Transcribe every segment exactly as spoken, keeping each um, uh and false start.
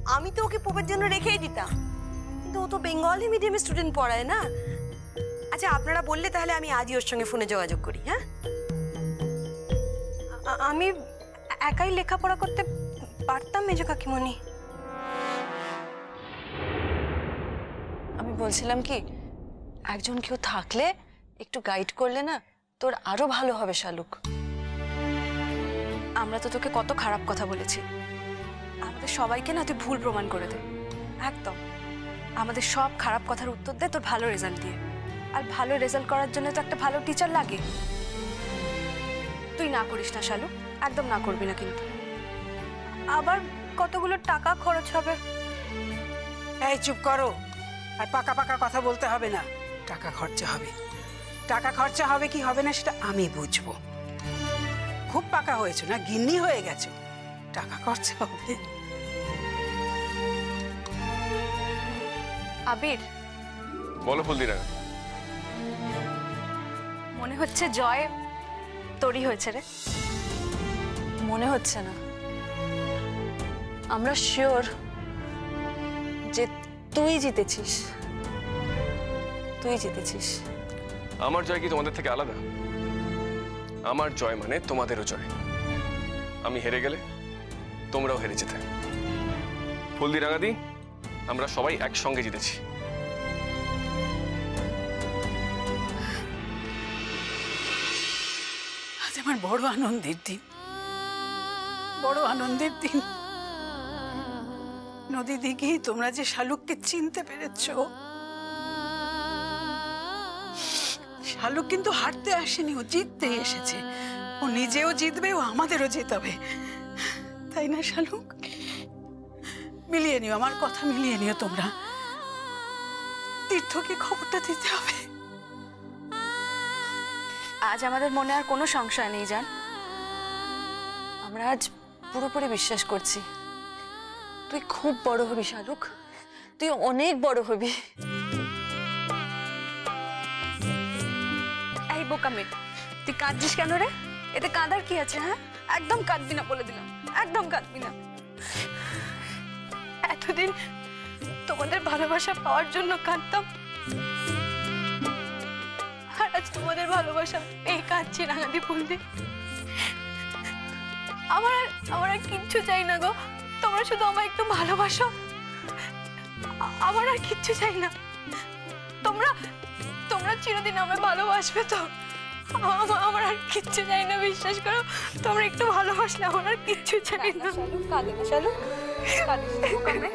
আমি তো ওকে পোপের জন্য রেখেই দিতাম, কিন্তু ও তো বেঙ্গলি মিডিয়ামের স্টুডেন্ট পড়ায় না। আচ্ছা আপনারা বললে তাহলে আমি আজই ওর সঙ্গে ফোনে যোগাযোগ করি। হ্যাঁ, আমি একাই লেখাপড়া করতে পারতাম মেজো কাকিমণি। আমি বলছিলাম কি, একজন কেউ থাকলে একটু গাইড করলে না তোর আরো ভালো হবে শালুক। আমরা তো তোকে কত খারাপ কথা বলেছি, আমাদের সবাইকে না তুই ভুল প্রমাণ করে দে। একদম আমাদের সব খারাপ কথার উত্তর দে তোর ভালো রেজাল্ট দিয়ে। আর ভালো রেজাল্ট করার জন্য তো একটা ভালো টিচার লাগে। তুই না করিস না শালুক, একদম না করবি না, কিন্তু আবার কতগুলো টাকা খরচ হবে। এই চুপ করো, আর পাকা পাকা কথা বলতে হবে না। টাকা খরচা হবে, টাকা খরচা হবে কি হবে না সেটা আমি বুঝবো। খুব পাকা হয়েছো না, গিন্নি হয়ে গেছো, টাকা খরচা হবে। আবির বলো ফুলদিরা। মনে হচ্ছে জয় তোরই হয়েছে রে। মনে হচ্ছে না, আমরা শিওর যে তুই জিতেছিস, তুই জিতেছিস। আমার জয় কি তোমাদের থেকে আলাদা? আমার জয় মানে তোমাদেরও জয়। আমি হেরে গেলে তোমরাও হেরে যেতে। ফুলদি রাঙাদি, আমরা সবাই একসঙ্গে জিতেছি। আজ আমার বড় আনন্দের দিন, বড় আনন্দের দিন। নদী দিঘি তোমরা যে শালুককে চিনতে পেরেছ। শালুক কিন্তু হারতে আসেনি, ও জিততে এসেছে। ও নিজেও জিতবে, ও আমাদেরও জেতাবে, তাই না শালুক? মিলিয়ে নিও, আমার কথা মিলিয়ে নিও তোমরা। তীর্থকে খবরটা দিতে হবে। আজ আমাদের মনে আর কোনো সংশয় নেই জান। আমরা আজ পুরোপুরি বিশ্বাস করছি তুই খুব বড় হবি শালুক, তুই অনেক বড় হবি। এই বোকামে, তুই কাঁদছিস কেন রে? এতে কাঁদার কি আছে? হ্যাঁ, একদম কাঁদবি না, বলে দিলাম, একদম কাঁদবি না। এতদিন তোমাদের ভালোবাসা পাওয়ার জন্য কাঁদতাম, আর আজ তোমাদের ভালোবাসা পেয়ে কাঁদছি রাঙাদি ফুলদি। আমার আর আমার আর কিচ্ছু চাই না গো, তোমরা শুধু আমায় একটু ভালোবাসো, আমার আর কিচ্ছু চাই না। তোমরা তোমরা চিরদিন আমায় ভালোবাসবে তো? আমার আর কিচ্ছু চাই না, বিশ্বাস করো। তোমরা একটু ভালোবাসলে আমার আর কিচ্ছু চাই না। শালুক কাঁদে না, শালুক কাঁদিস না বোকামে।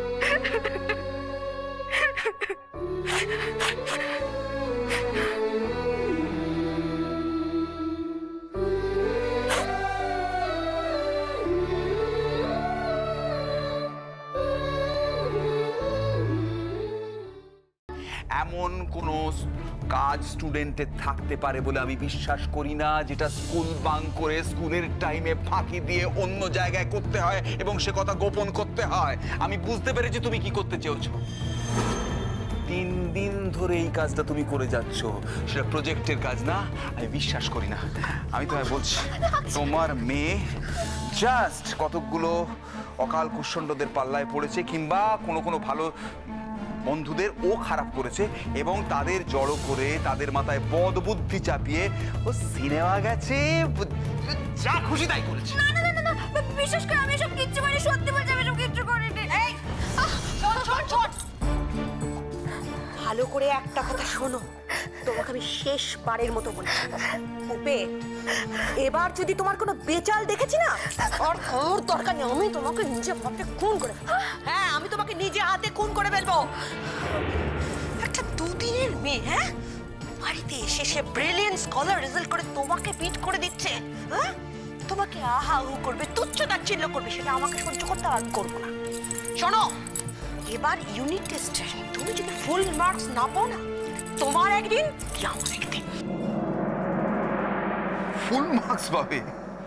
এমন কোনো কাজ স্টুডেন্টের থাকতে পারে বলে আমি বিশ্বাস করি না, যেটা স্কুল বাঙ্ক করে স্কুলের টাইমে ফাঁকি দিয়ে অন্য জায়গায় করতে হয় এবং সে কথা গোপন করতে হয়। আমি বুঝতে পেরেছি তুমি কি করতে চেয়েছো। তিন দিন ধরে এই কাজটা তুমি করে যাচ্ছ, সেটা প্রজেক্টের কাজ না। আমি বিশ্বাস করি না। আমি তোমায় বলছি, তোমার মেয়ে জাস্ট কতকগুলো অকাল কুষ্ঠণ্ডদের পাল্লায় পড়েছে, কিংবা কোনো কোনো ভালো বন্ধুদের ও খারাপ করেছে এবং তাদের জড়ো করে তাদের মাথায় বদ বুদ্ধি চাপিয়ে ও সিনেমা গেছে, যা খুশি তাই করেছে। না না না না, বিশেষ করে আমি সব কিচ্ছু করিনি, সত্যি বলছি আমি সব কিচ্ছু করিনি। এই ছোট ছোট ছোট, ভালো করে একটা কথা শোনো, তোমাকে আমি শেষবারের মতো বলছি, উপে এবার যদি তোমার কোনো বেচাল দেখেছি না, আর ওর দরকার নেই, আমি তোমাকে নিজে হাতে খুন করে, হ্যাঁ আমি তোমাকে নিজে হাতে খুন করে ফেলবো। একটা দুদিনের মেয়ে, হ্যাঁ, বাড়িতে এসে সে ব্রিলিয়েন্ট স্কলার রেজাল্ট করে তোমাকে বিট করে দিচ্ছে, হ্যাঁ, তোমাকে আহা হু করবে, তুচ্ছ তাচ্ছিল্য করবে, সেটা আমাকে সহ্য করতে আর করবো না। শোনো, এবার ইউনিট টেস্টে তুমি যদি ফুল মার্কস না পাও না, তোমার একদিন কি আমার একদিন। ফুল মার্কস পাবে?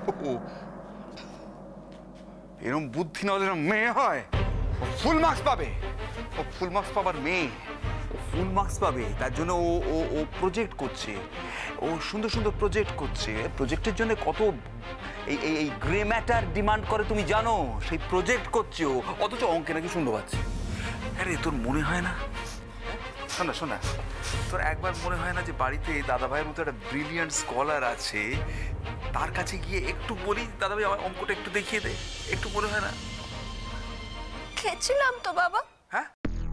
এরকম বুদ্ধি না হলে মেয়ে হয়? ও ফুল মার্কস পাবে? ও ফুল মার্কস পাবার মেয়ে, ও ফুল মার্কস পাবে, তার জন্য ও ও ও প্রজেক্ট করছে, ও সুন্দর সুন্দর প্রজেক্ট করছে। প্রজেক্টের জন্য কত এই এই এই গ্রে ম্যাটার ডিমান্ড করে তুমি জানো? সেই প্রজেক্ট করছে ও, অথচ অঙ্কে নাকি শূন্য পাচ্ছে। আরে তোর মনে হয় না, শোনা শোনা তোর একবার মনে হয় না যে বাড়িতে দাদা ভাইয়ের মতো একটা ব্রিলিয়ান্ট স্কলার আছে, তার কাছে গিয়ে একটু বলি দাদা ভাই আমার অঙ্কটা একটু দেখিয়ে দে, একটু মনে হয় না? গেছিলাম তো বাবা। হ্যাঁ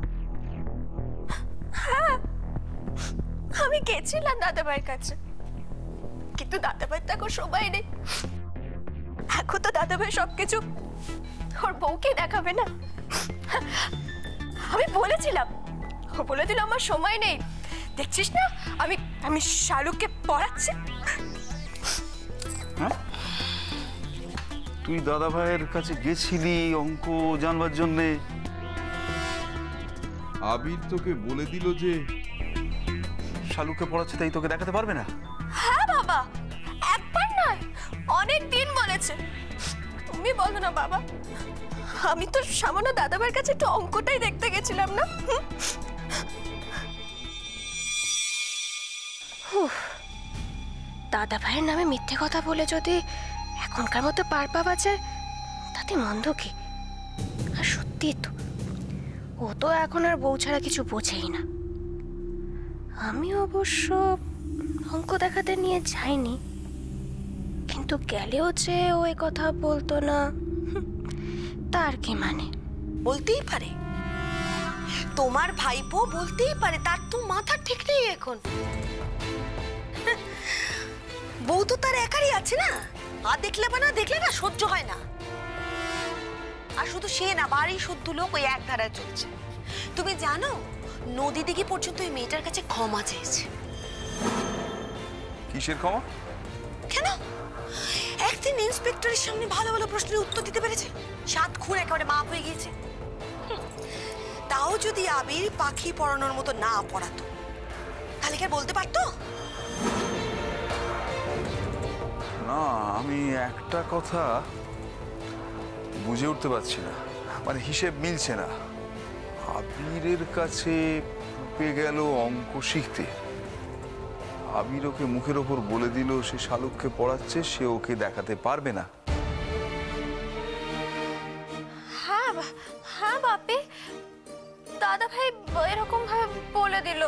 হ্যাঁ, আমি গেছিলাম দাদা ভাইয়ের কাছে, কিন্তু দাদা ভাই তো এখন সময় নেই। এখন তো দাদা ভাই সবকিছু ওর বউকে দেখাবে না। আমি বলেছিলাম, ও বলেছিল আমার সময় নেই, দেখছিস না আমি আমি শাহরুখকে পড়াচ্ছি। হ্যাঁ, তুই দাদা ভাইয়ের কাছে গেছিলি অঙ্ক জানবার জন্যে? আবির তোকে বলে দিল যে শালুকে পড়াচ্ছে, তাই তোকে দেখাতে পারবে না? হ্যাঁ বাবা, একবার নয় অনেক দিন বলেছে। তুমি বলো না বাবা, আমি তো সামান্য দাদাভাইয়ের কাছে একটু অঙ্কটাই দেখতে গেছিলাম না। দাদা ভাইয়ের নামে মিথ্যে কথা বলে যদি এখনকার মতো পার পাওয়া যায় তাতে মন্দ কি? আর সত্যি তো ও তো এখন আর বউ ছাড়া কিছু বোঝেই না। আমি অবশ্য অঙ্ক দেখাতে নিয়ে যাইনি, কিন্তু গেলেও যে ওই কথা বলতো না তার কি মানে? বলতেই পারে, তোমার ভাইপো বলতেই পারে, তার তো মাথা ঠিক নেই এখন। বউ তো তার একারই আছে না, আর দেখলে বা না দেখলে না সহ্য হয় না। আর শুধু সে না, বাড়ি শুদ্ধ লোক ওই এক ধারায় চলছে। তুমি জানো নদী দিঘি পর্যন্ত ওই মেয়েটার কাছে ক্ষমা চেয়েছে। কিসের ক্ষমা? কেন? একদিন ইন্সপেক্টরের সামনে ভালো ভালো প্রশ্নের উত্তর দিতে পেরেছে, সাত খুন একেবারে মাপ হয়ে গিয়েছে। তাও যদি আবির পাখি পড়ানোর মতো না পড়াতো তাহলে কি আর বলতে পারতো? না, আমি একটা কথা বুঝে উঠতে পারছি না, মানে হিসেব মিলছে না। আবিরের কাছে পেয়ে গেল অঙ্ক শিখতে, আবির ওকে মুখের ওপর বলে দিল সে শালুককে পড়াচ্ছে, সে ওকে দেখাতে পারবে না। হ্যাঁ হ্যাঁ বাপি, দাদা ভাই এরকম ভাবে বলে দিল।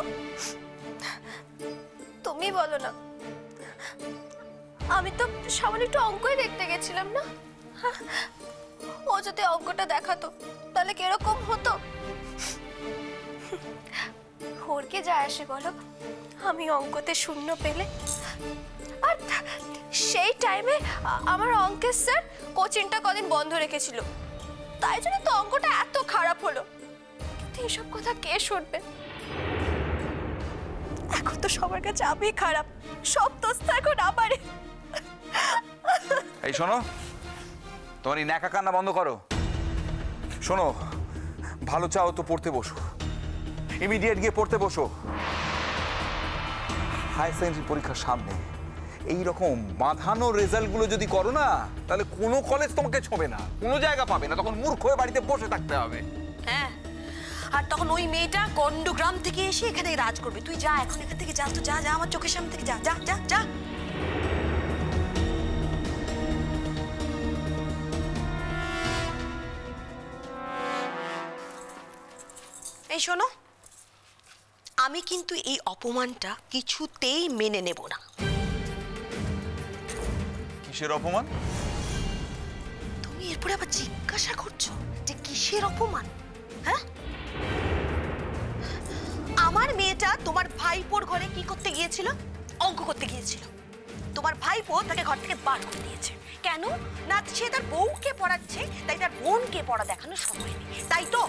তুমি বলো না, আমি তো সামান্য একটু অঙ্কই দেখতে গেছিলাম না। ও যদি অঙ্কটা দেখাতো তাহলে কিরকম হতো? ওর কি যায় আসে বলো, আমি অঙ্কতে শূন্য পেলে? আর সেই টাইমে আমার অঙ্কের স্যার কোচিংটা কদিন বন্ধ রেখেছিল, তাই জন্য তো অঙ্কটা এত খারাপ হলো। কিন্তু এসব কথা কে শুনবে? এখন তো সবার কাছে আমি খারাপ, সব দোষ তো এখন আমারই। এই শোনো, তোমার এই ন্যাকা কান্না বন্ধ করো। শোনো, ভালো চাও তো পড়তে বসো, ইমিডিয়েট গিয়ে পড়তে বসো। হায়ার সেকেন্ডারি পরীক্ষার সামনে এই রকম বাঁধানো রেজাল্টগুলো যদি করো না, তাহলে কোনো কলেজ তোমাকে ছোঁবে না, কোনো জায়গা পাবে না, তখন মূর্খ হয়ে বাড়িতে বসে থাকতে হবে। হ্যাঁ, আর তখন ওই মেয়েটা গন্ডগ্রাম থেকে এসে এখানে রাজ করবে। তুই যা, এখন এখান থেকে যা, তো যা যা, আমার চোখের সামনে থেকে যা যা যা যা। এই শোনো, আমি কিন্তু এই অপমানটা কিছুতেই মেনে নেব না। কিসের অপমান? তুমি এরপরে আবার জিজ্ঞাসা করছো যে কিসের অপমান? হ্যাঁ, আমার মেয়েটা তোমার ভাইপোর ঘরে কি করতে গিয়েছিল? অঙ্ক করতে গিয়েছিল। তোমার ভাইপো তাকে ঘর থেকে বার করে দিয়েছে। কেন না? সে তার বউকে পড়াচ্ছে, তাই তার বোনকে পড়া দেখানোর সময় নেই, তাই তো?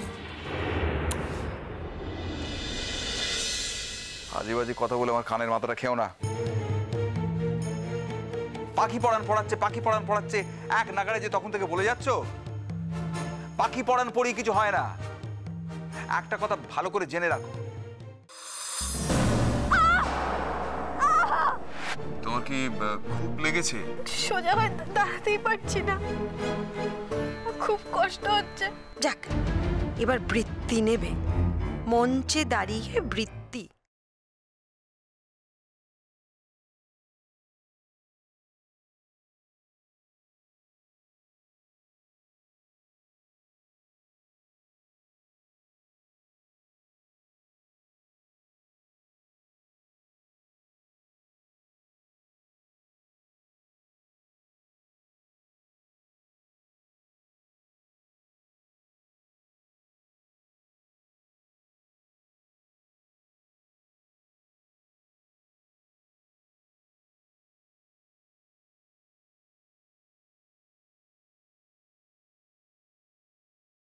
আজে বাজে কথা বলে আমার কানের মাথাটা খেও না। পাখি পড়ান পড়াচ্ছে, পাখি পড়ান পড়াচ্ছে, এক নাগাড়ে যে তখন থেকে বলে যাচ্ছ। পাখি পড়ান পড়ি কিছু হয় না। একটা কথা ভালো করে জেনে রাখো, তোমার কি খুব লেগেছে? সোজা হয়ে দাঁড়াতেই পারছি না, খুব কষ্ট হচ্ছে। যাক, এবার বৃত্তি নেবে। মঞ্চে দাঁড়িয়ে বৃত্ত